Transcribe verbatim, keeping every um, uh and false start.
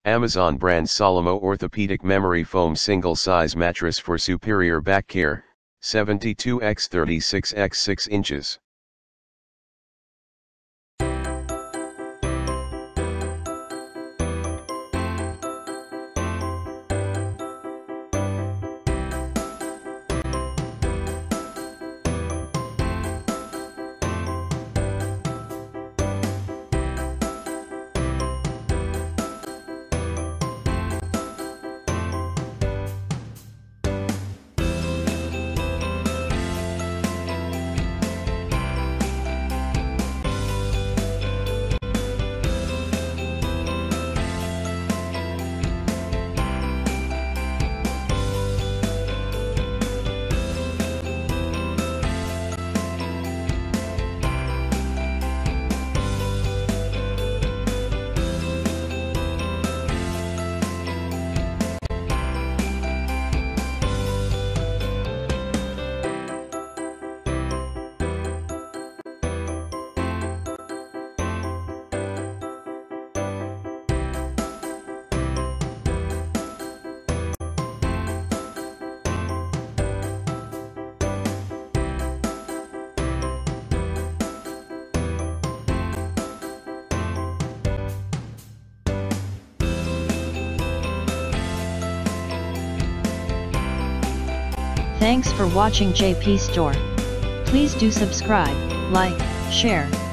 Amazon brand Solimo Orthopedic Memory Foam Single Size Mattress for superior back care, seventy-two by thirty-six by six inches. Thanks for watching J P Store. Please do subscribe, like, share,